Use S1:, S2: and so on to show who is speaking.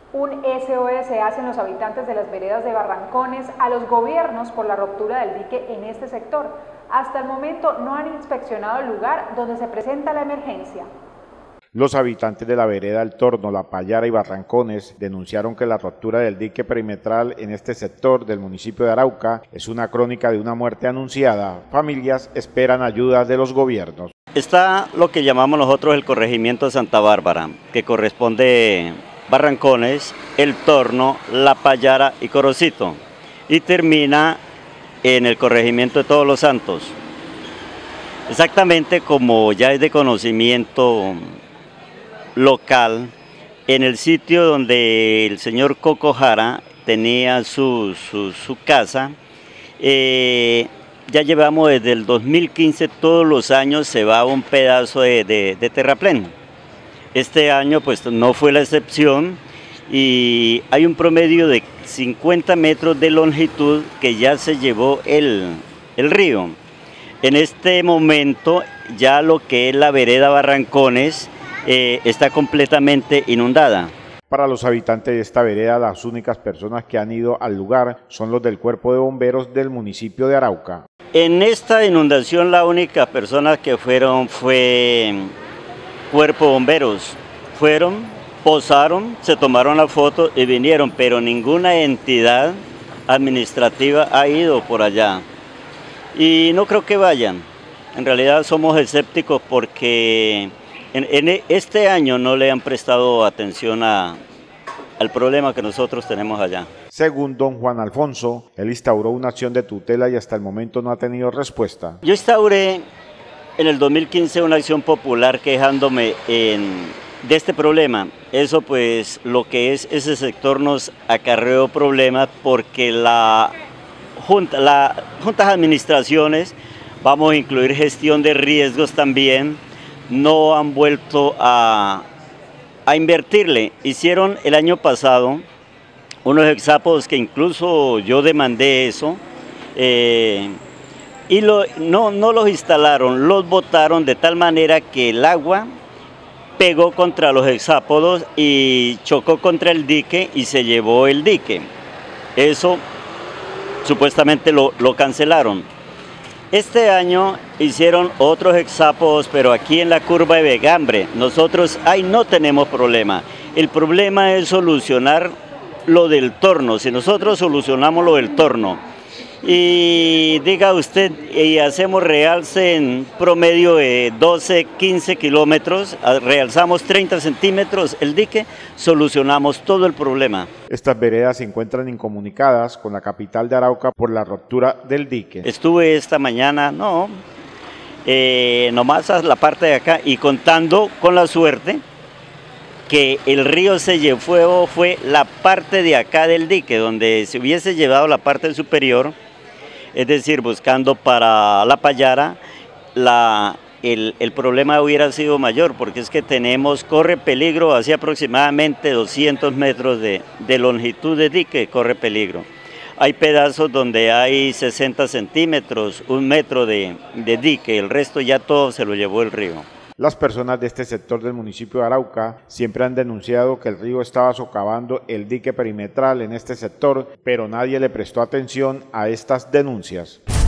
S1: Un SOS hacen los habitantes de las veredas de Barrancones a los gobiernos por la ruptura del dique en este sector. Hasta el momento no han inspeccionado el lugar donde se presenta la emergencia.
S2: Los habitantes de la vereda El Torno, La Payara y Barrancones denunciaron que la ruptura del dique perimetral en este sector del municipio de Arauca es una crónica de una muerte anunciada. Familias esperan ayuda de los gobiernos.
S3: Está lo que llamamos nosotros el corregimiento de Santa Bárbara, que corresponde Barrancones, El Torno, La Payara y Corocito, y termina en el corregimiento de Todos los Santos. Exactamente como ya es de conocimiento local, en el sitio donde el señor Coco Jara tenía su casa, ya llevamos desde el 2015, todos los años se va un pedazo de terraplén. Este año pues no fue la excepción y hay un promedio de 50 metros de longitud que ya se llevó el río. En este momento ya lo que es la vereda Barrancones está completamente inundada.
S2: Para los habitantes de esta vereda, las únicas personas que han ido al lugar son los del Cuerpo de Bomberos del municipio de Arauca.
S3: En esta inundación la única persona que fueron fue Cuerpo de Bomberos. Fueron, posaron, se tomaron la foto y vinieron, pero ninguna entidad administrativa ha ido por allá. Y no creo que vayan. En realidad somos escépticos porque en este año no le han prestado atención al problema que nosotros tenemos allá.
S2: Según don Juan Alfonso, él instauró una acción de tutela y hasta el momento no ha tenido respuesta.
S3: Yo instauré en el 2015 una acción popular quejándome de este problema. Eso pues lo que es ese sector nos acarreó problemas porque las juntas administraciones, vamos a incluir gestión de riesgos también, no han vuelto a invertirle. Hicieron el año pasado unos hexápodos que incluso yo demandé eso, y no los instalaron, los botaron de tal manera que el agua pegó contra los hexápodos y chocó contra el dique y se llevó el dique. Eso supuestamente lo cancelaron. Este año hicieron otros hexápodos, pero aquí en la curva de Vegambre. Nosotros ahí no tenemos problema. El problema es solucionar lo del torno. Si nosotros solucionamos lo del torno y diga usted, y hacemos realce en promedio de 12, 15 kilómetros, realzamos 30 centímetros el dique, solucionamos todo el problema.
S2: Estas veredas se encuentran incomunicadas con la capital de Arauca por la ruptura del dique.
S3: Estuve esta mañana, nomás a la parte de acá y contando con la suerte que el río se llevó, fue la parte de acá del dique, donde se hubiese llevado la parte superior, es decir, buscando para La Payara, el problema hubiera sido mayor, porque es que corre peligro hacia aproximadamente 200 metros de longitud de dique, corre peligro. Hay pedazos donde hay 60 centímetros, 1 metro de dique, el resto ya todo se lo llevó el río.
S2: Las personas de este sector del municipio de Arauca siempre han denunciado que el río estaba socavando el dique perimetral en este sector, pero nadie le prestó atención a estas denuncias.